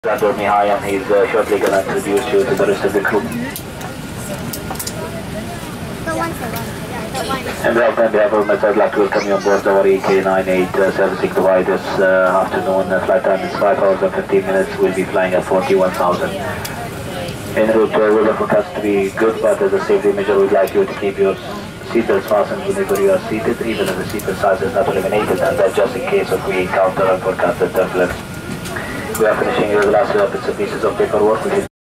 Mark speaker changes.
Speaker 1: Under me high, and he's shortly going to introduce you to the rest of the crew. And on behalf of myself, I'd like to welcome you on board our EK98 servicing Dubai this afternoon. Flight time is 5 hours and 15 minutes. We'll be flying at 41,000. En route, weather forecast to be good, but as a safety measure, we'd like you to keep your seatbelts fastened whenever you are seated, even if the seatbelt size is not eliminated, and that's just in case if we encounter unforecasted turbulence. We are finishing the last bits and pieces of paperwork.